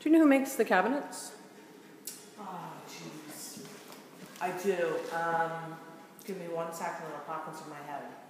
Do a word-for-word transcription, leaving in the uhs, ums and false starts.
Do you know who makes the cabinets? Oh, jeez. I do. Um, give me one second and I'll pop into my head.